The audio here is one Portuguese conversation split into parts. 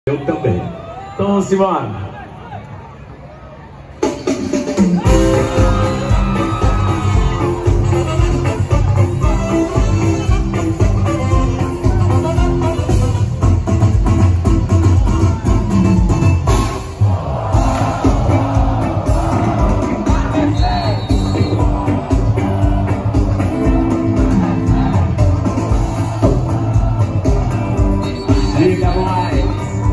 Eu também. Então, Simone. Diga mais.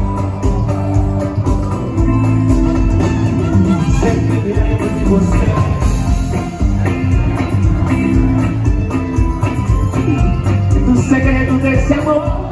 Sempre me lembro de você. Do segredo desse amor.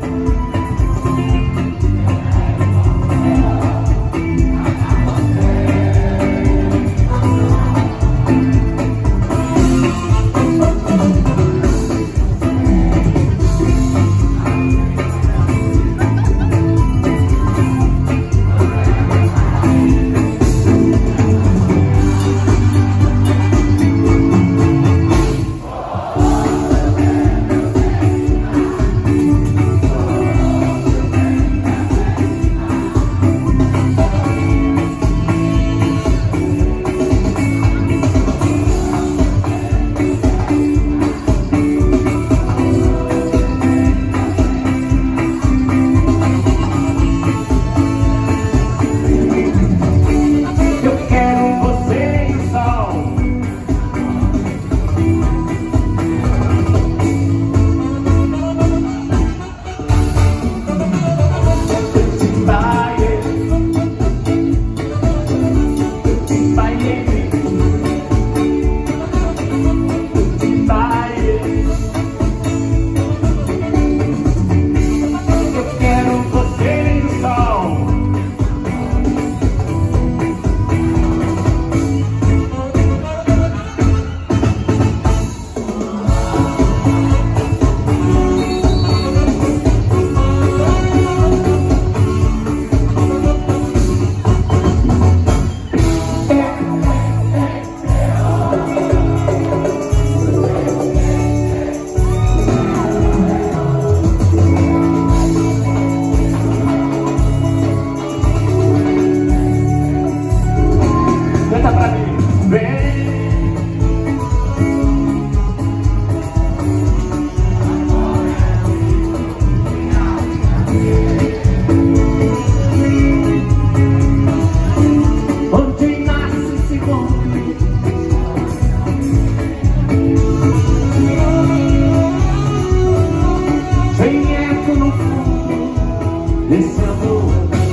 Esse amor,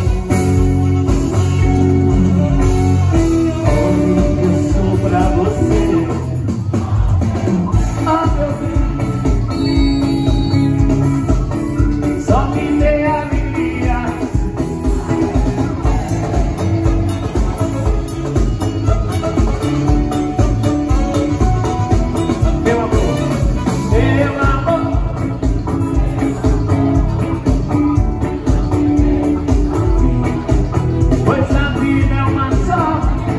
olha que eu sou pra você. Oh meu Deus, só me dê alegria. Meu amor, meu amor. Pois a vida é uma só.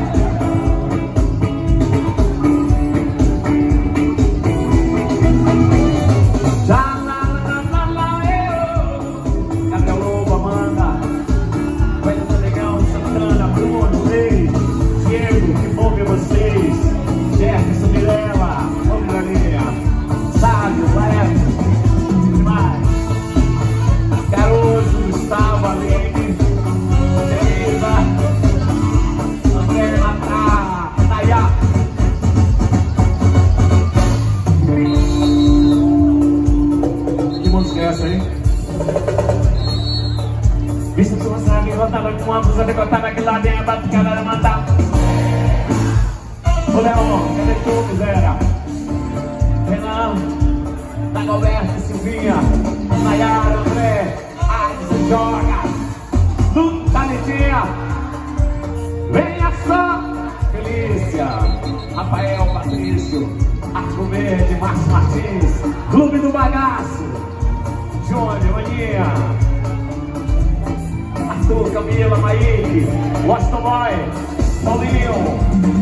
Já lá, eu. Gabriel Lobo, Amanda, Coelho Negão, Santana, Bruno, Reis, Diego, que bom ver vocês. Jefferson, Mirella, Galinha, Sábio, Laércio, demais. Garoto, Gustavo, Aline. Que música é essa aí? Vista sua sabe, voltava com uma blusa decotada aqui lá dentro, batucada era matar. Ô Leon, cadê tu, miséria? Renan, Dagoberto, Silvinha, Nayara, André, Alisson, joga. Talentinha, venha só, Felícia, Rafael, Patrício, Arco Verde, Márcio Martins, Clube do Bagaço, Johnny, Maninha, Arthur, Camila, Maíque, Washington Boy, Paulinho,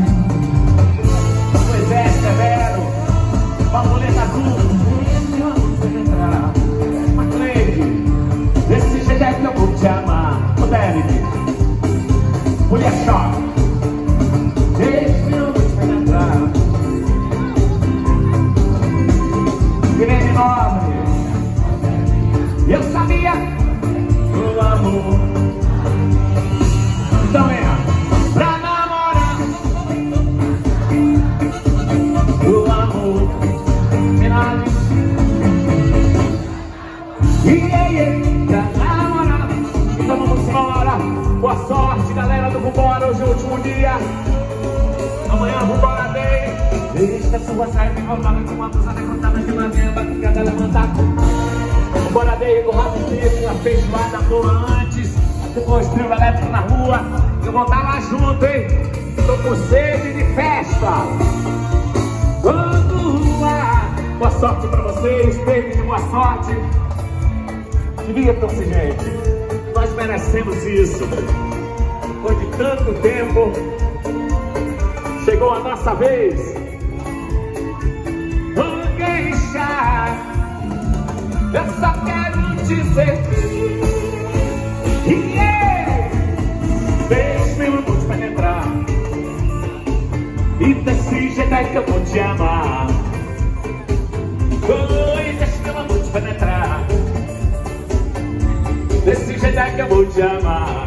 Moisés, Severo, Bamboleta Azul, Macleide, desse jeito é que eu vou te amar. cérebro. Mulher chora. Deixa-me penetrar. Grande nobre. Eu sabia o amor. Então é pra namorar. O amor. Finales. Pra namorar. Então vamos embora. Boa sorte, galera do Vambora. Hoje é o último dia. Amanhã Vambora Day. Deixa a sua saia enrolada com uma blusa decotada de maneira batucada levantada. Vambora Day do Rato Seco, a feijoada boa antes. Depois trio elétrico na rua. Eu vou estar lá junto, hein? Tô com sede de festa. Vamos lá. Boa sorte pra vocês. Beijo de boa sorte. Divirtam-se, gente. Nós merecemos isso. Depois de tanto tempo, chegou a nossa vez. Oh, geisha, eu só quero dizer yeah. Deixe meu amor te penetrar. E desse jeito é que eu vou te amar. Oi, deixe meu amor te penetrar. Desse jeito é que eu vou te amar.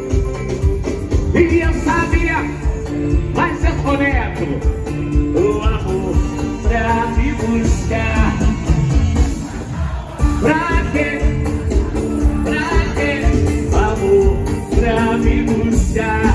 E eu sabia, mas eu prometo o amor pra me buscar. Pra quê? Pra quê? Amor pra me buscar.